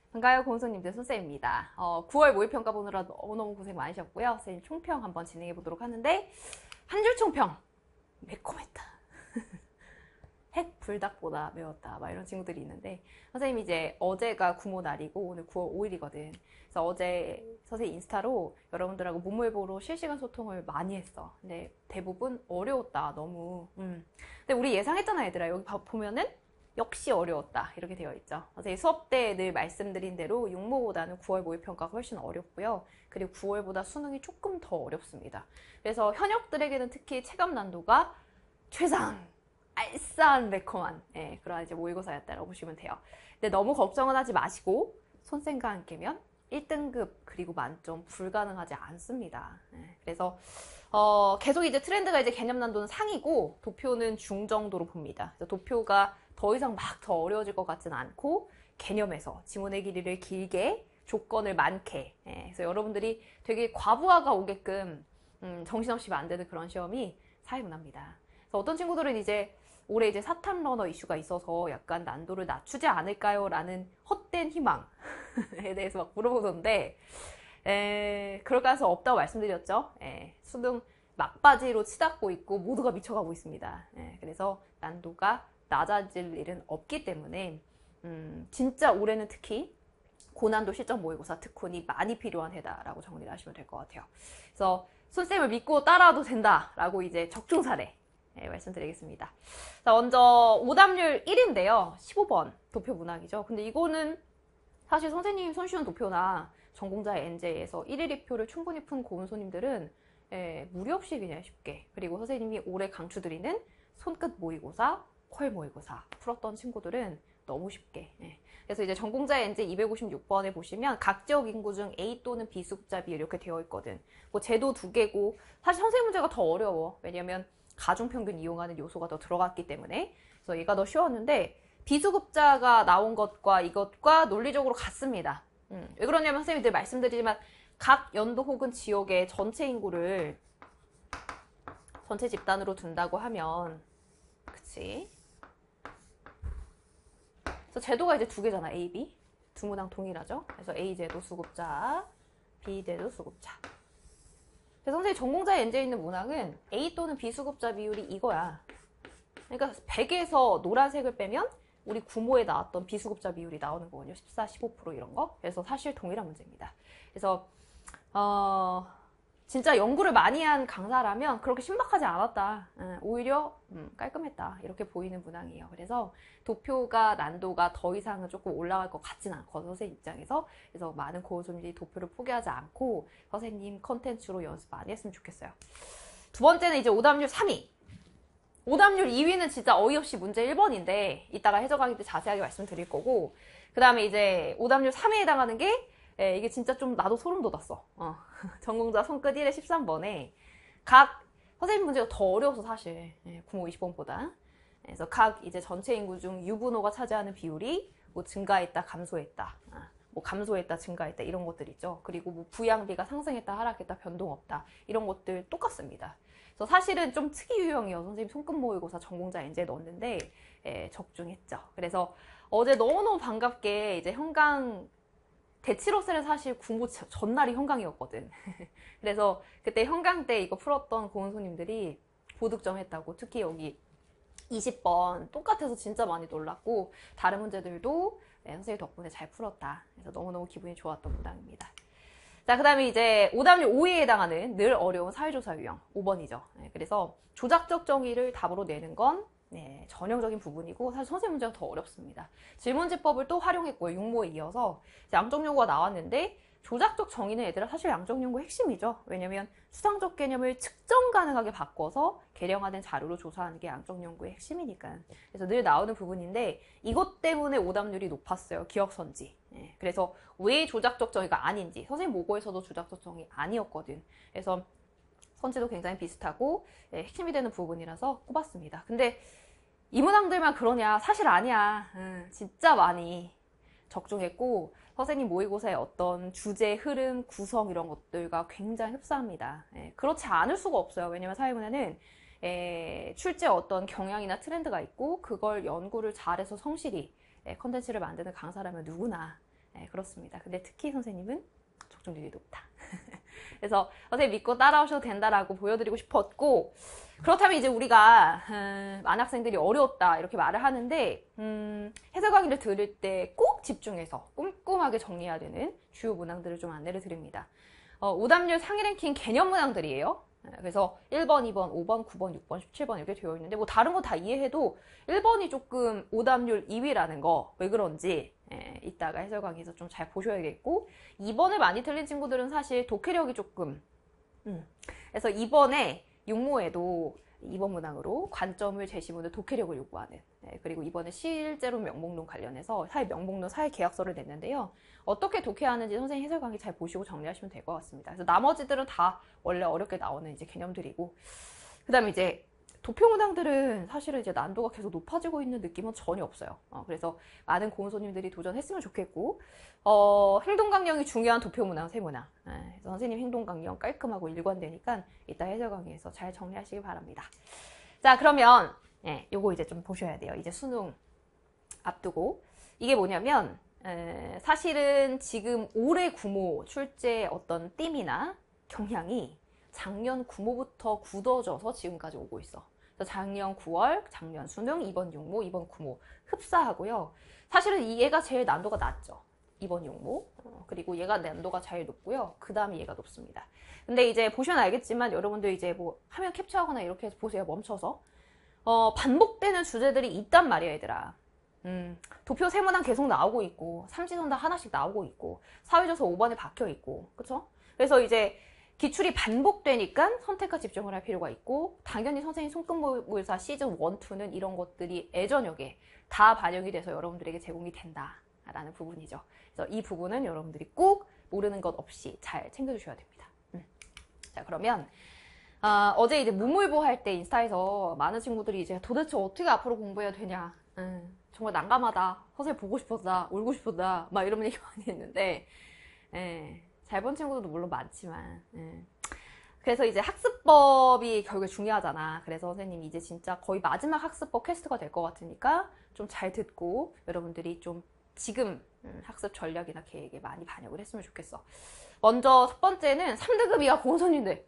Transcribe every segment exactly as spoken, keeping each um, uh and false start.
반가워요, 고은서님들. 손쌤입니다. 어, 구월 모의평가 보느라 너무너무 고생 많으셨고요. 선생님 총평 한번 진행해 보도록 하는데, 한 줄 총평. 매콤했다. 핵 불닭보다 매웠다. 막 이런 친구들이 있는데, 선생님이 이제 어제가 구모 날이고 오늘 구월 오일이거든. 그래서 어제 선생님 인스타로 여러분들하고 문모일보로 실시간 소통을 많이 했어. 근데 대부분 어려웠다. 너무. 음. 근데 우리 예상했잖아, 얘들아. 여기 보면은 역시 어려웠다. 이렇게 되어 있죠. 선생님 수업 때 늘 말씀드린 대로 육모보다는 구월 모의평가가 훨씬 어렵고요. 그리고 구월보다 수능이 조금 더 어렵습니다. 그래서 현역들에게는 특히 체감 난도가 최상! 알싸한 매콤한 예, 그런 이제 모의고사였다라고 보시면 돼요. 근데 너무 걱정은 하지 마시고 손쌤과 함께면 일 등급 그리고 만점 불가능하지 않습니다. 예, 그래서 어, 계속 이제 트렌드가 이제 개념 난도는 상이고 도표는 중 정도로 봅니다. 그래서 도표가 더 이상 막 더 어려워질 것 같지는 않고 개념에서 지문의 길이를 길게 조건을 많게 예, 그래서 여러분들이 되게 과부하가 오게끔 음, 정신없이 만드는 그런 시험이 사회문화입니다. 그래서 어떤 친구들은 이제 올해 이제 사탐 러너 이슈가 있어서 약간 난도를 낮추지 않을까요? 라는 헛된 희망에 대해서 막 물어보던데, 에, 그럴 가능성 없다고 말씀드렸죠. 에, 수능 막바지로 치닫고 있고 모두가 미쳐가고 있습니다. 에, 그래서 난도가 낮아질 일은 없기 때문에, 음, 진짜 올해는 특히 고난도 실전 모의고사 특훈이 많이 필요한 해다라고 정리를 하시면 될 것 같아요. 그래서 손쌤을 믿고 따라와도 된다라고 이제 적중 사례 네, 말씀드리겠습니다. 자, 먼저 오답률 일인데요. 십오 번 도표 문항이죠. 근데 이거는 사실 선생님 손쉬운 도표나 전공자 엔제이에서 일 일 이 표를 충분히 푼 고은소님들은 예, 무리 없이 그냥 쉽게, 그리고 선생님이 올해 강추드리는 손끝 모의고사, 퀄 모의고사 풀었던 친구들은 너무 쉽게 예. 그래서 이제 전공자 엔제이 이백오십육 번에 보시면 각 지역 인구 중 A 또는 B 수급자 비율 이렇게 되어 있거든. 뭐 제도 두 개고 사실 선생님 문제가 더 어려워. 왜냐면 가중평균 이용하는 요소가 더 들어갔기 때문에. 그래서 얘가 더 쉬웠는데 비수급자가 나온 것과 이것과 논리적으로 같습니다. 음, 왜 그러냐면 선생님이 늘 말씀드리지만 각 연도 혹은 지역의 전체 인구를 전체 집단으로 둔다고 하면 그치? 그래서 제도가 이제 두 개잖아. A, B. 두 문항 동일하죠. 그래서 A 제도 수급자, B 제도 수급자. 그래서 선생님 전공자 엔제이 있는 문항은 A 또는 B 수급자 비율이 이거야. 그러니까 백에서 노란색을 빼면 우리 구모에 나왔던 B 수급자 비율이 나오는 거거든요. 십사, 십오 퍼센트 이런 거. 그래서 사실 동일한 문제입니다. 그래서 어, 진짜 연구를 많이 한 강사라면 그렇게 신박하지 않았다. 오히려 음, 깔끔했다. 이렇게 보이는 문항이에요. 그래서 도표가 난도가 더 이상은 조금 올라갈 것 같진 않고 선생님 입장에서. 그래서 많은 고은손님들이 도표를 포기하지 않고 선생님 컨텐츠로 연습 많이 했으면 좋겠어요. 두 번째는 이제 오답률 삼 위. 오답률 이 위는 진짜 어이없이 문제 일 번인데 이따가 해석하기 때 자세하게 말씀드릴 거고, 그 다음에 이제 오답률 삼 위에 해당하는 게 예, 이게 진짜 좀 나도 소름 돋았어. 어. 전공자 손끝 일에 십삼 번에 각 선생님 문제가 더 어려워서 사실 예, 구모 이십 번보다. 그래서 각 이제 전체 인구 중 유부노가 차지하는 비율이 뭐 증가했다, 감소했다, 아, 뭐 감소했다, 증가했다 이런 것들 있죠. 그리고 뭐 부양비가 상승했다, 하락했다, 변동 없다 이런 것들 똑같습니다. 그래서 사실은 좀 특이 유형이어서 선생님 손끝 모의고사 전공자 엔제이 넣었는데 예, 적중했죠. 그래서 어제 너무너무 반갑게 이제 현강 대치로셀은 사실 구모 전날이 현강이었거든. 그래서 그때 현강 때 이거 풀었던 고은소님들이 고득점 했다고. 특히 여기 이십 번 똑같아서 진짜 많이 놀랐고 다른 문제들도 네, 선생님 덕분에 잘 풀었다. 그래서 너무너무 기분이 좋았던 문항입니다. 자, 그 다음에 이제 오답률 오 위에 해당하는 늘 어려운 사회조사 유형 오 번이죠. 네, 그래서 조작적 정의를 답으로 내는 건 네, 전형적인 부분이고 사실 선생님 문제가 더 어렵습니다. 질문지법을 또 활용했고요. 육모에 이어서 양적연구가 나왔는데 조작적 정의는 얘들아 사실 양적연구의 핵심이죠. 왜냐면 수상적 개념을 측정 가능하게 바꿔서 개량화된 자료로 조사하는 게 양적연구의 핵심이니까. 그래서 늘 나오는 부분인데 이것 때문에 오답률이 높았어요. 기억선지. 네, 그래서 왜 조작적 정의가 아닌지 선생님 모고에서도 조작적 정의 아니었거든. 그래서 선지도 굉장히 비슷하고 예, 핵심이 되는 부분이라서 꼽았습니다. 근데 이 문항들만 그러냐? 사실 아니야. 음, 진짜 많이 적중했고 선생님 모의고사의 어떤 주제, 흐름, 구성 이런 것들과 굉장히 흡사합니다. 예, 그렇지 않을 수가 없어요. 왜냐면 사회문화는 예, 출제 어떤 경향이나 트렌드가 있고 그걸 연구를 잘해서 성실히 예, 컨텐츠를 만드는 강사라면 누구나 네, 그렇습니다. 근데 특히 선생님은 적중률이 높다. 그래서 선생님 믿고 따라오셔도 된다라고 보여드리고 싶었고, 그렇다면 이제 우리가 음, 많은 학생들이 어려웠다 이렇게 말을 하는데 음, 해설 강의를 들을 때 꼭 집중해서 꼼꼼하게 정리해야 되는 주요 문항들을 좀 안내를 드립니다. 어, 오답률 상위 랭킹 개념 문항들이에요. 그래서 일 번, 이 번, 오 번, 구 번, 육 번, 십칠 번 이렇게 되어 있는데 뭐 다른 거 다 이해해도 일 번이 조금 오답률 이 위라는 거 왜 그런지 예, 이따가 해설 강의에서 좀 잘 보셔야겠고, 이 번을 많이 틀린 친구들은 사실 독해력이 조금 음, 그래서 이 번에 육모에도 이 번 문항으로 관점을 제시문을 독해력을 요구하는, 네, 그리고 이번에 실제로 명목론 관련해서 사회 명목론 사회 계약서를 냈는데요. 어떻게 독해하는지 선생님 해설 강의 잘 보시고 정리하시면 될 것 같습니다. 그래서 나머지들은 다 원래 어렵게 나오는 이제 개념들이고, 그 다음에 이제 도표 문항들은 사실은 이제 난도가 계속 높아지고 있는 느낌은 전혀 없어요. 어, 그래서 많은 고은손님들이 도전했으면 좋겠고, 어, 행동강령이 중요한 도표 문항 세 문항. 예, 그래서 선생님 행동강령 깔끔하고 일관되니까 이따 해설 강의에서 잘 정리하시기 바랍니다. 자, 그러면 예, 요거 이제 좀 보셔야 돼요. 이제 수능 앞두고 이게 뭐냐면 에, 사실은 지금 올해 구모 출제 어떤 띠이나 경향이 작년 구모부터 굳어져서 지금까지 오고 있어. 그래서 작년 구월, 작년 수능, 이번 육모, 이번 구모 흡사하고요. 사실은 이 얘가 제일 난도가 낮죠. 이번 육모. 어, 그리고 얘가 난도가 제일 높고요. 그 다음에 얘가 높습니다. 근데 이제 보시면 알겠지만 여러분들 이제 뭐 화면 캡처하거나 이렇게 해서 보세요. 멈춰서. 어, 반복되는 주제들이 있단 말이야, 얘들아. 음, 도표 세 문항 계속 나오고 있고, 삼지선다 하나씩 나오고 있고, 사회조사 오 번에 박혀 있고, 그쵸? 그래서 이제 기출이 반복되니까 선택과 집중을 할 필요가 있고, 당연히 선생님 손끝모의고사 시즌 일, 이는 이런 것들이 예전역에 다 반영이 돼서 여러분들에게 제공이 된다라는 부분이죠. 그래서 이 부분은 여러분들이 꼭 모르는 것 없이 잘 챙겨주셔야 됩니다. 음. 자, 그러면 아, 어제 이제 무물보 할 때 인스타에서 많은 친구들이 이제 도대체 어떻게 앞으로 공부해야 되냐, 음, 정말 난감하다, 선생님 보고 싶었다, 울고 싶었다, 막 이런 얘기 많이 했는데, 예, 잘 본 친구들도 물론 많지만, 예. 그래서 이제 학습법이 결국에 중요하잖아. 그래서 선생님이 이제 진짜 거의 마지막 학습법 퀘스트가 될 것 같으니까 좀 잘 듣고 여러분들이 좀 지금 음, 학습 전략이나 계획에 많이 반영을 했으면 좋겠어. 먼저 첫 번째는 삼 등급 이하 고은손님들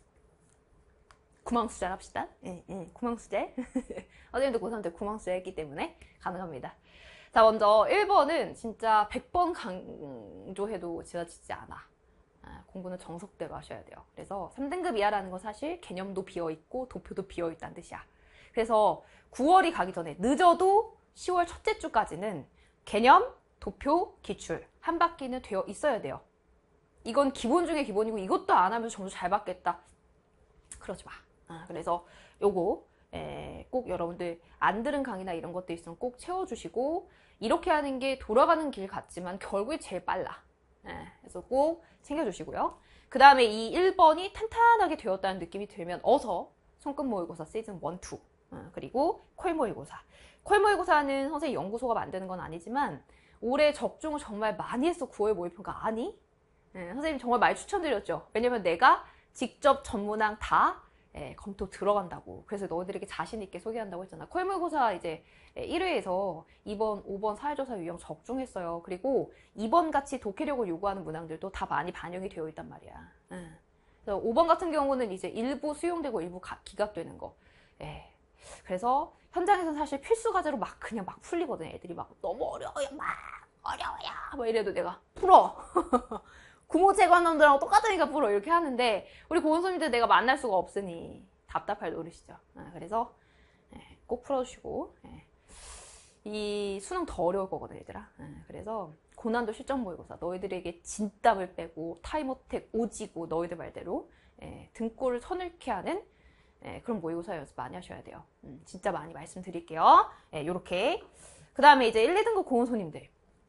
구망수제 합시다. 예, 예, 구망수제. 선생님도 고삼 때 구망수제 했기 때문에 가능합니다. 자, 먼저 일 번은 진짜 백 번 강조해도 지나치지 않아. 아, 공부는 정석대로 하셔야 돼요. 그래서 삼 등급 이하라는 건 사실 개념도 비어있고 도표도 비어있다는 뜻이야. 그래서 구월이 가기 전에 늦어도 시월 첫째 주까지는 개념, 도표, 기출 한 바퀴는 되어 있어야 돼요. 이건 기본 중에 기본이고 이것도 안 하면서 점수 잘 받겠다, 그러지 마. 아, 그래서 요거 에, 꼭 여러분들 안 들은 강의나 이런 것도 있으면 꼭 채워주시고, 이렇게 하는 게 돌아가는 길 같지만 결국에 제일 빨라. 에, 그래서 꼭 챙겨주시고요. 그 다음에 이 일 번이 탄탄하게 되었다는 느낌이 들면 어서 손끝모의고사 시즌 일, 이, 어, 그리고 콜모의고사. 콜모의고사는 선생님 연구소가 만드는 건 아니지만 올해 적중을 정말 많이 했어. 구월 모의평가 아니? 예, 선생님 정말 많이 추천드렸죠. 왜냐면 내가 직접 전문항 다 예, 검토 들어간다고. 그래서 너희들에게 자신 있게 소개한다고 했잖아. 콜모의고사 이제 일 회에서 이 번, 오 번 사회조사 유형 적중했어요. 그리고 이 번 같이 독해력을 요구하는 문항들도 다 많이 반영이 되어 있단 말이야. 예. 그래서 오 번 같은 경우는 이제 일부 수용되고 일부 가, 기각되는 거. 예. 그래서 현장에서는 사실 필수 과제로 막 그냥 막 풀리거든. 애들이 막 너무 어려워요, 막 어려워요, 막 이래도 내가 풀어. 구모체 관놈들하고 똑같으니까 풀어, 이렇게 하는데 우리 고은손님들 내가 만날 수가 없으니 답답할 노릇이죠. 그래서 꼭 풀어주시고, 이 수능 더 어려울 거거든, 얘들아. 그래서 고난도 실전 모의고사 너희들에게 진땀을 빼고 타임어택 오지고 너희들 말대로 등골을 서늘케 하는 그런 모의고사 연습 많이 하셔야 돼요. 진짜 많이 말씀드릴게요. 요렇게. 그 다음에 이제 일, 이 등급 고은손님들.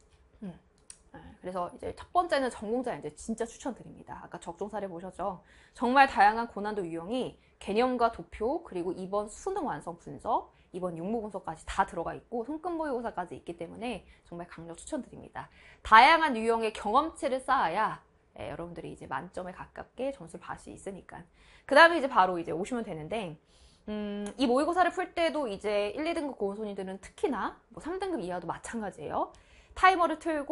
그래서 이제 첫 번째는 전공자 이제 진짜 추천드립니다. 아까 적중 사례 보셨죠? 정말 다양한 고난도 유형이 개념과 도표, 그리고 이번 수능 완성 분석, 이번 육모 분석까지 다 들어가 있고 손끝 모의고사까지 있기 때문에 정말 강력 추천드립니다. 다양한 유형의 경험치를 쌓아야 예, 여러분들이 이제 만점에 가깝게 점수를 받을 수 있으니까. 그 다음에 이제 바로 이제 오시면 되는데, 음, 이 모의고사를 풀 때도 이제 일, 이 등급 고은손님들은 특히나 뭐 삼 등급 이하도 마찬가지예요. 타이머를 틀고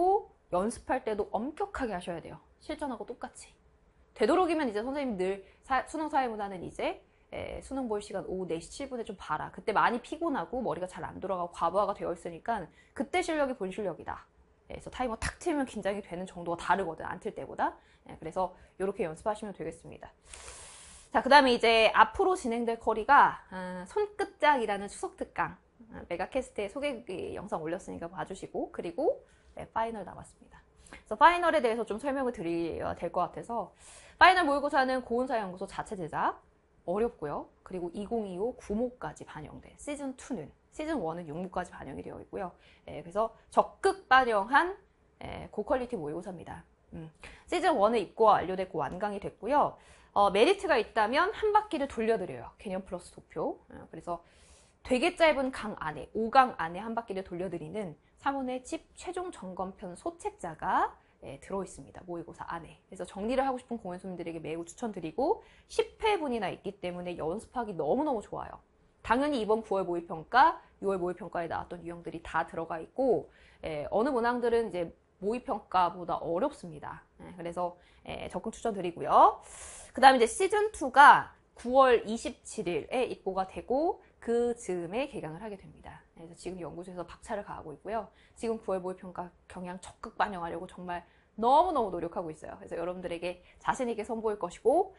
연습할 때도 엄격하게 하셔야 돼요. 실전하고 똑같이. 되도록이면 이제 선생님 늘 사, 수능 사회문화는 이제 에, 수능 볼 시간 오후 네 시 칠 분에 좀 봐라. 그때 많이 피곤하고 머리가 잘 안 돌아가고 과부하가 되어 있으니까 그때 실력이 본 실력이다. 그래서 타이머 탁 틀면 긴장이 되는 정도가 다르거든. 안 틀 때보다. 예, 그래서 이렇게 연습하시면 되겠습니다. 자, 그 다음에 이제 앞으로 진행될 커리가 어, 손끝짝이라는 추석 특강. 어, 메가캐스트에 소개 영상 올렸으니까 봐주시고, 그리고 네, 파이널 남았습니다. 그래서 파이널에 대해서 좀 설명을 드려야 될 것 같아서, 파이널 모의고사는 고온사연구소 자체 제작, 어렵고요. 그리고 이천이십오 구모까지 반영된 시즌 투는, 시즌 원은 육모까지 반영이 되어 있고요. 예, 그래서 적극 반영한 예, 고퀄리티 모의고사입니다. 음, 시즌 원의 입고가 완료됐고 완강이 됐고요. 어, 메리트가 있다면 한 바퀴를 돌려드려요. 개념 플러스 도표. 어, 그래서 되게 짧은 강 안에, 오 강 안에 한 바퀴를 돌려드리는 삼원의 집 최종 점검편 소책자가 예, 들어있습니다. 모의고사 안에. 그래서 정리를 하고 싶은 공연수님들에게 매우 추천드리고 십 회분이나 있기 때문에 연습하기 너무너무 좋아요. 당연히 이번 구월 모의평가, 유월 모의평가에 나왔던 유형들이 다 들어가 있고 예, 어느 문항들은 이제 모의평가보다 어렵습니다. 예, 그래서 예, 적극 추천드리고요. 그 다음에 이제 시즌이가 구월 이십칠일에 입고가 되고 그 즈음에 개강을 하게 됩니다. 그래서 지금 연구소에서 박차를 가하고 있고요. 지금 구월 모의평가 경향 적극 반영하려고 정말 너무너무 노력하고 있어요. 그래서 여러분들에게 자신있게 선보일 것이고,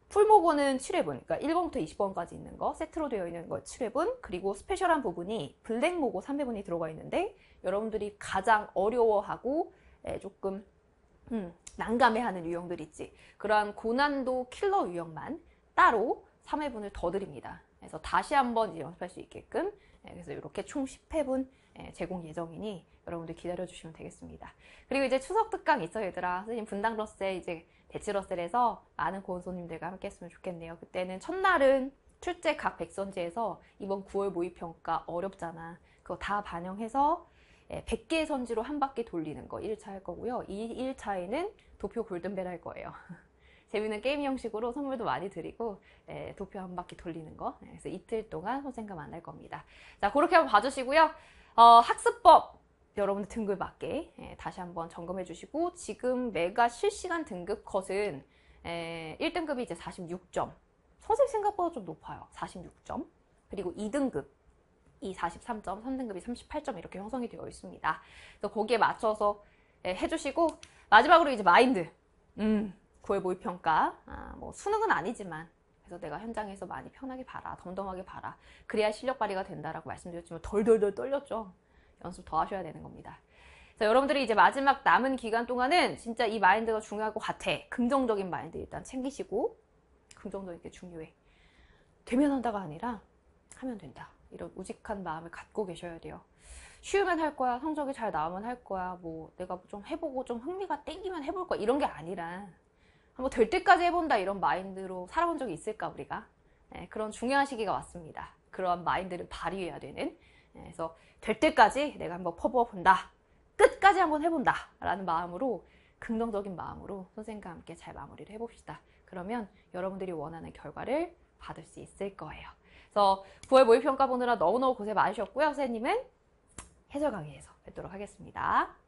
풀모고는 칠 회분, 그러니까 일 번부터 이십 번까지 있는 거, 세트로 되어 있는 거 칠 회분, 그리고 스페셜한 부분이 블랙모고 삼 회분이 들어가 있는데, 여러분들이 가장 어려워하고 조금 음, 난감해하는 유형들 있지. 그러한 고난도 킬러 유형만 따로 삼 회분을 더 드립니다. 그래서 다시 한번 연습할 수 있게끔, 그래서 이렇게 총 십 회분 제공 예정이니 여러분들 기다려주시면 되겠습니다. 그리고 이제 추석 특강 있어 얘들아. 선생님 분당 러셀 이제 대치 러셀에서 많은 고은손님들과 함께 했으면 좋겠네요. 그때는 첫날은 출제 각 백선지에서 이번 구월 모의평가 어렵잖아. 그거 다 반영해서 백 개의 선지로 한 바퀴 돌리는 거 일 차 할 거고요. 이 일 차에는 도표 골든벨 할 거예요. 재밌는 게임 형식으로 선물도 많이 드리고 에, 도표 한 바퀴 돌리는 거. 그래서 이틀 동안 선생님과 만날 겁니다. 자, 그렇게 한번 봐주시고요. 어, 학습법 여러분들 등급 맞게 에, 다시 한번 점검해 주시고, 지금 메가 실시간 등급 컷은 에, 일 등급이 이제 사십육 점. 선생님 생각보다 좀 높아요. 사십육 점. 그리고 이 등급 이 사십삼 점, 삼 등급이 삼십팔 점 이렇게 형성이 되어 있습니다. 그래서 거기에 맞춰서 에, 해주시고, 마지막으로 이제 마인드. 음. 구월 모의평가, 아, 뭐 수능은 아니지만 그래서 내가 현장에서 많이 편하게 봐라, 덤덤하게 봐라, 그래야 실력 발휘가 된다라고 말씀드렸지만 덜덜덜 떨렸죠. 연습 더 하셔야 되는 겁니다. 그래서 여러분들이 이제 마지막 남은 기간 동안은 진짜 이 마인드가 중요할 것 같아. 긍정적인 마인드 일단 챙기시고, 긍정적인 게 중요해. 되면 한다가 아니라 하면 된다, 이런 우직한 마음을 갖고 계셔야 돼요. 쉬우면 할 거야, 성적이 잘 나오면 할 거야, 뭐 내가 좀 해보고 좀 흥미가 땡기면 해볼 거야, 이런 게 아니라 한번 될 때까지 해본다, 이런 마인드로 살아본 적이 있을까 우리가? 네, 그런 중요한 시기가 왔습니다. 그러한 마인드를 발휘해야 되는. 네, 그래서 될 때까지 내가 한번 퍼부어본다, 끝까지 한번 해본다 라는 마음으로, 긍정적인 마음으로 선생님과 함께 잘 마무리를 해봅시다. 그러면 여러분들이 원하는 결과를 받을 수 있을 거예요. 그래서 구월 모의평가 보느라 너무너무 고생 많으셨고요. 선생님은 해설 강의에서 뵙도록 하겠습니다.